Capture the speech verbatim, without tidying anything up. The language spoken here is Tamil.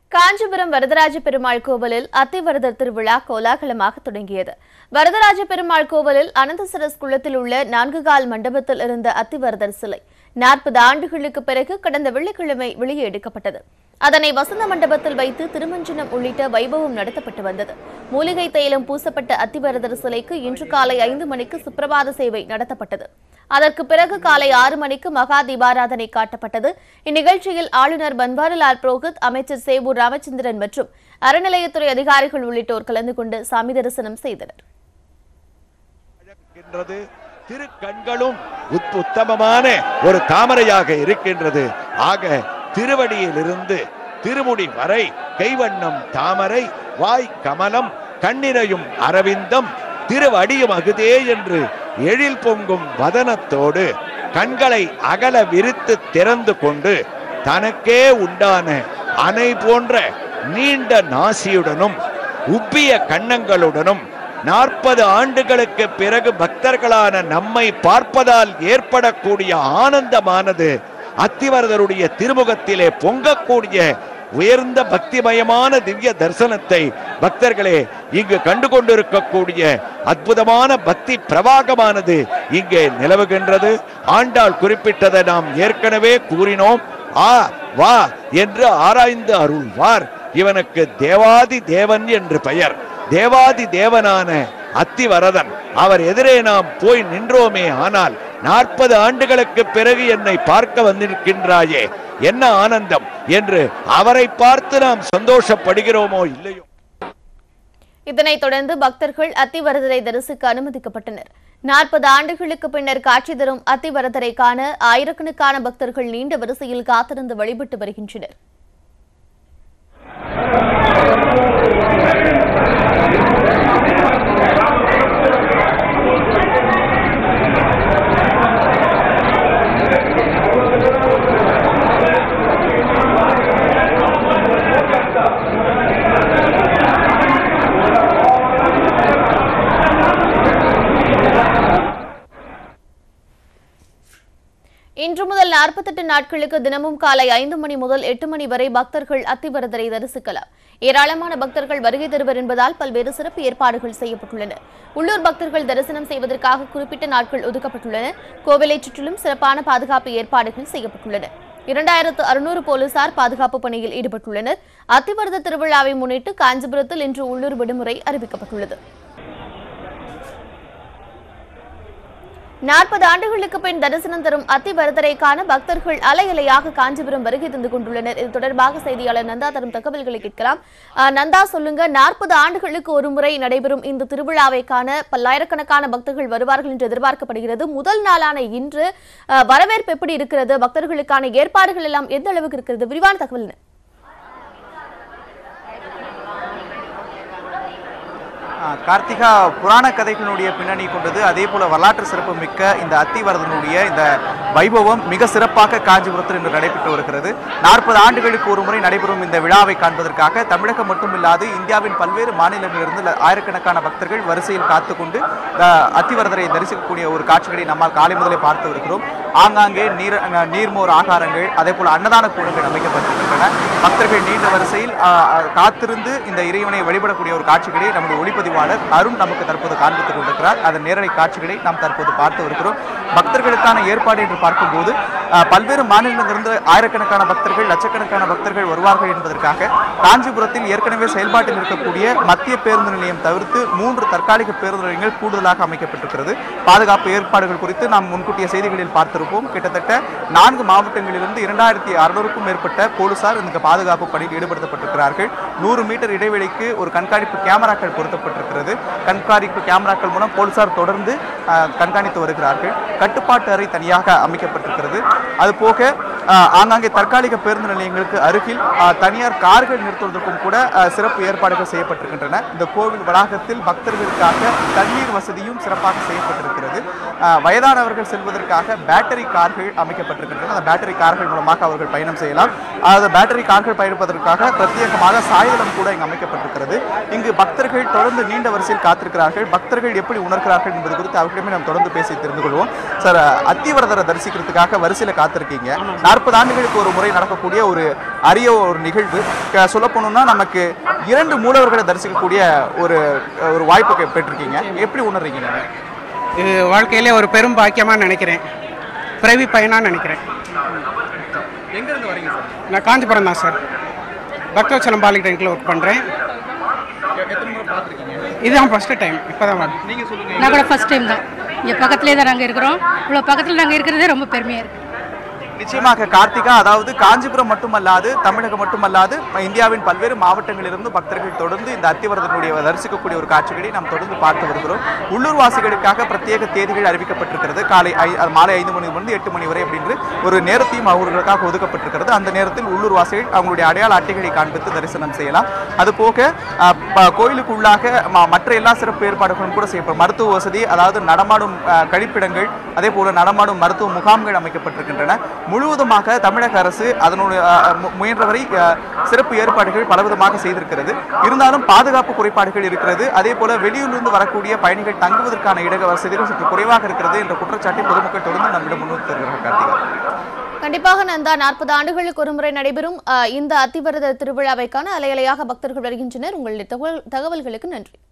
காஞ்சிபுரம் வரதராஜ பெருமாள் கோவிலில் அத்திவரதர் திருவிழா கோலாகலமாக தொடங்கியது. வரதராஜ பெருமாள் கோவிலில் அனந்தசரஸ் குளத்தில் உள்ள நான்கு கால் மண்டபத்தில் இருந்த அத்திவரதர் சிலை நாற்பது ஆண்டுகளுக்கு பிறகு கடந்த வெள்ளிக்கிழமை வெளியே எடுக்கப்பட்டது. அதனை வசந்த மண்டபத்தில் வைத்து திருமஞ்சனம் உள்ளிட்ட வைபவம் நடத்தப்பட்டு வந்தது. மூலிகை தைலம் பூசப்பட்ட அத்திவரதர் சிலைக்கு இன்று காலை ஐந்து மணிக்கு சுப்பிரபாத சேவை நடத்தப்பட்டது. அதற்கு பிறகு காலை ஆறு மணிக்கு மகா தீபாராதனை காட்டப்பட்டது. இந்நிகழ்ச்சியில் ஆளுநர் பன்வாரிலால் புரோஹித், அமைச்சர் சேவூர் ராமச்சந்திரன் மற்றும் அறநிலையத்துறை அதிகாரிகள் உள்ளிட்டோர் கலந்து கொண்டு சாமி தரிசனம் செய்தனர். திரு கண்களும் உத்தமமான ஒரு தாமரையாக இருக்கின்றது. ஆக திருவடியிலிருந்து திருமுடி வரை கைவண்ணம் தாமரை, வாய் கமலம், கண்ணிரையும் அரவிந்தம், திருவடியும் அகுதே என்று எழில் பொங்கும் வதனத்தோடு கண்களை அகல விரித்து திறந்து கொண்டு தனக்கே உண்டான அணை போன்ற நீண்ட நாசியுடனும் உப்பிய கன்னங்களுடனும் நாற்பது ஆண்டுகளுக்கு பிறகு பக்தர்களான நம்மை பார்ப்பதால் ஏற்படக்கூடிய ஆனந்தமானது அத்திவரதருடைய திருமுகத்திலே பொங்கக்கூடிய உயர்ந்த பக்திமயமான திவ்ய தரிசனத்தை பக்தர்களே இங்கு கண்டு கொண்டிருக்கக்கூடிய அற்புதமான பக்தி பிரவாகமானது இங்கே நிலவுகின்றது. ஆண்டாள் குறிப்பிட்டதை நாம் ஏற்கனவே கூறினோம். ஆ வா என்று ஆராய்ந்து அருள்வார். இவனுக்கு தேவாதி தேவன் என்று பெயர். தேவாதி தேவனான அத்திவரதன் அவர் எதிரே நாம் போய் நின்றோமே, ஆனால் நாற்பது ஆண்டுகளுக்கு பிறகு என்னை பார்க்க வந்திருக்கின்றாயே, என்ன ஆனந்தம் என்று அவரை பார்த்து நாம் சந்தோஷப்படுகிறோமோ இல்லையோ. இதனைத் தொடர்ந்து பக்தர்கள் அத்திவரதரை தரிசிக்க அனுமதிக்கப்பட்டனர். நாற்பது ஆண்டுகளுக்கு பின்னர் காட்சி தரும் அத்திவரதரை காண ஆயிரக்கணக்கான பக்தர்கள் நீண்ட வரிசையில் காத்திருந்து வழிபட்டு வருகின்றனர். இன்று முதல் நாற்பத்தெட்டு நாட்களுக்கு தினமும் காலை ஐந்து மணி முதல் எட்டு மணி வரை பக்தர்கள் அத்திவரதரை தரிசிக்கலாம். ஏராளமான பக்தர்கள் வருகை தருவர் என்பதால் பல்வேறு சிறப்பு ஏற்பாடுகள் செய்யப்பட்டுள்ளன. உள்ளூர் பக்தர்கள் தரிசனம் செய்வதற்காக குறிப்பிட்ட நாட்கள் ஒதுக்கப்பட்டுள்ளன. கோவிலை சுற்றிலும் சிறப்பான பாதுகாப்பு ஏற்பாடுகள் செய்யப்பட்டுள்ளன. இரண்டாயிரத்து அறுநூறு போலீசார் பாதுகாப்பு பணியில் ஈடுபட்டுள்ளனர். அத்திவரத திருவிழாவை முன்னிட்டு காஞ்சிபுரத்தில் இன்று உள்ளூர் விடுமுறை அறிவிக்கப்பட்டுள்ளது. நாற்பது ஆண்டுகளுக்கு பின் தரிசனம் தரும் அத்திவரதரை காண பக்தர்கள் அலை அலையாக காஞ்சிபுரம் வருகை தந்து கொண்டுள்ளனர். இது தொடர்பாக செய்தியாளர் நந்தா தரும் தகவல்களை கேட்கலாம். நந்தா, சொல்லுங்க, நாற்பது ஆண்டுகளுக்கு ஒரு முறை நடைபெறும் இந்த திருவிழாவை காண பல்லாயிரக்கணக்கான பக்தர்கள் வருவார்கள் என்று எதிர்பார்க்கப்படுகிறது. முதல் நாளான இன்று வரவேற்பு எப்படி இருக்கிறது? பக்தர்களுக்கான ஏற்பாடுகள் எல்லாம் எந்த அளவுக்கு இருக்கிறது? விரிவான தகவல் என்ன? கார்த்திகா, புராண கதைகளுடைய பின்னணி கொண்டது, அதே போல வரலாற்று சிறப்பு மிக்க இந்த அத்திவரதனுடைய இந்த வைபவம் மிக சிறப்பாக காஞ்சிபுரத்தில் இன்று நடைபெற்று வருகிறது. நாற்பது ஆண்டுகளுக்கு ஒரு முறை நடைபெறும் இந்த விழாவை காண்பதற்காக தமிழகம் மட்டுமில்லாது இந்தியாவின் பல்வேறு மாநிலங்களிலிருந்து ஆயிரக்கணக்கான பக்தர்கள் வரிசையில் காத்துக்கொண்டு அத்திவரதரை தரிசிக்கக்கூடிய ஒரு காட்சிகளை நம்மால் காலை முதலே பார்த்து வருகிறோம். ஆங்காங்கே நீர் நீர்மோர் ஆகாரங்கள், அதே போல அன்னதான கூடங்கள் அமைக்கப்பட்டிருக்கின்றன. பக்தர்கள் நீண்ட வரிசையில் காத்திருந்து இந்த இறைவனை வழிபடக்கூடிய ஒரு காட்சிகளை நம்முடைய ஒளிப்பதிவாளர் அருண் நமக்கு தற்போது காண்பித்துக் கொண்டிருக்கிறார். அதன் நேரடி காட்சிகளை நாம் தற்போது பார்த்து வருகிறோம். பக்தர்களுக்கான ஏற்பாடு என்று பார்க்கும்போது பல்வேறு மாநிலங்களிலிருந்து ஆயிரக்கணக்கான பக்தர்கள், லட்சக்கணக்கான பக்தர்கள் வருவார்கள் என்பதற்காக காஞ்சிபுரத்தில் ஏற்கனவே செயல்பாட்டில் இருக்கக்கூடிய மத்திய பேருந்து நிலையம் தவிர்த்து மூன்று தற்காலிக பேருந்து நிலையங்கள் கூடுதலாக அமைக்கப்பட்டிருக்கிறது. பாதுகாப்பு ஏற்பாடுகள் குறித்து நாம் முன்கூட்டிய செய்திகளில் பார்த்திருப்போம். கிட்டத்தட்ட நான்கு மாவட்டங்களிலிருந்து இரண்டாயிரத்தி அறுநூறுக்கும் மேற்பட்ட போலீசார் இந்த பாதுகாப்பு பணியில் ஈடுபடுத்தப்பட்டிருக்கிறார்கள். நூறு மீட்டர் இடைவெளிக்கு ஒரு கண்காணிப்பு கேமராக்கள் பொருத்தப்பட்டிருக்கிறது. கண்காணிப்பு கேமராக்கள் மூலம் போலீசார் தொடர்ந்து கண்காணித்து வருகிறார்கள். கட்டுப்பாட்டு அறை தனியாக அமைக்கப்பட்டிருக்கிறது. அதுபோக ஆங்காங்கே தற்காலிக பேருந்து நிலையங்களுக்கு அருகில் தனியார் கார்கள் நிறுத்துவதற்கும் கூட சிறப்பு ஏற்பாடுகள் செய்யப்பட்டிருக்கின்றன. இந்த கோவில் வளாகத்தில் பக்தர்களுக்காக தண்ணீர் வசதியும் சிறப்பாக செய்யப்பட்டிருக்கிறது. வயதானவர்கள் செல்வதற்காக பேட்டரி கார்கள் அமைக்கப்பட்டிருக்கின்றன. அந்த பேட்டரி கார்கள் மூலமாக அவர்கள் பயணம் செய்யலாம். அந்த பேட்டரி கார்கள் பயணிப்பதற்காக பிரத்யேகமாக சாய்தளம் கூட இங்கு அமைக்கப்பட்டிருக்கிறது. இங்கு பக்தர்கள் தொடர்ந்து நீண்ட வரிசையில் காத்திருக்கிறார்கள். பக்தர்கள் எப்படி உணர்கிறார்கள் என்பது குறித்து அவர்களிடமே நாம் தொடர்ந்து பேசி தெரிந்து கொள்வோம். சார், அத்திவரதரை தரிசிக்கிறதுக்காக வரிசையில் காத்திருக்கீங்க. நாற்பது ஆண்டுகளுக்கு ஒரு முறை நடக்கக்கூடிய ஒரு அரிய ஒரு நிகழ்வு. சொல்ல போனோம்னா நமக்கு இரண்டு மூலவர்களை தரிசிக்கக்கூடிய ஒரு ஒரு வாய்ப்பு பெற்றிருக்கீங்க. எப்படி உணர்றீங்க? இது வாழ்க்கையிலே ஒரு பெரும் பாக்கியமாக நினைக்கிறேன். பிறவி பயனாக நினைக்கிறேன். எங்கேருந்து வரீங்க சார்? நான் காஞ்சிபுரம் தான் சார். பக்தவச்சலம் பாலிடெக்னிக்கில் ஒர்க் பண்ணுறேன். இதுதான் ஃபஸ்ட்டு டைம். இப்போ தான் வரேன். நீங்கள் சொல்லுங்கள். நான் கூட ஃபஸ்ட் டைம் தான். இங்கே பக்கத்துலேயே தான் நாங்கள் இருக்கிறோம். இவ்வளோ பக்கத்தில் நாங்கள் இருக்கிறதே ரொம்ப பெருமையாக இருக்குது. நிச்சயமாக கார்த்திகா, அதாவது காஞ்சிபுரம் மட்டுமல்லாது தமிழகம் மட்டுமல்லாது இந்தியாவின் பல்வேறு மாவட்டங்களிலிருந்து பக்தர்கள் தொடர்ந்து இந்த அத்திவரதனுடைய தரிசிக்கக்கூடிய ஒரு காட்சிகளை நாம் தொடர்ந்து பார்த்து வருகிறோம். உள்ளூர்வாசிகளுக்காக பிரத்யேக தேதிகள் அறிவிக்கப்பட்டிருக்கிறது. காலை மாலை ஐந்து மணி முதல் எட்டு மணி வரை அப்படின்னு ஒரு நேரத்தையும் அவர்களுக்காக ஒதுக்கப்பட்டிருக்கிறது. அந்த நேரத்தில் உள்ளூர்வாசிகள் அவங்களுடைய அடையாள அட்டைகளை காண்பித்து தரிசனம் செய்யலாம். அதுபோக கோயிலுக்குள்ளாக மற்ற எல்லா சிறப்பு ஏற்பாடுகளும் கூட செய்யப்படும். மருத்துவ வசதி, அதாவது நடமாடும் கழிப்பிடங்கள், அதே போல நடமாடும் மருத்துவ முகாம்கள் அமைக்கப்பட்டிருக்கின்றன. முழுவதுமாக தமிழக அரசு அதனுடைய முயன்றவரை சிறப்பு ஏற்பாடுகள் பலவிதமாக செய்திருக்கிறது. இருந்தாலும் பாதுகாப்பு குறைபாடுகள் இருக்கிறது. அதே போல வெளியூரிலிருந்து வரக்கூடிய பயணிகள் தங்குவதற்கான இட வசதிகள் சற்று குறைவாக இருக்கிறது என்ற குற்றச்சாட்டை பொதுமக்கள் தொடர்ந்து நம்மிடம் முன்வைத்து வருகிறார்கள். கார்த்திகா, கண்டிப்பாக நந்தா, நாற்பது ஆண்டுகளுக்கு ஒருமுறை நடைபெறும் இந்த அத்திவரத திருவிழாவைக்கான அலையலையாக பக்தர்கள் வருகின்றனர். உங்களுடைய தகவல்களுக்கு நன்றி.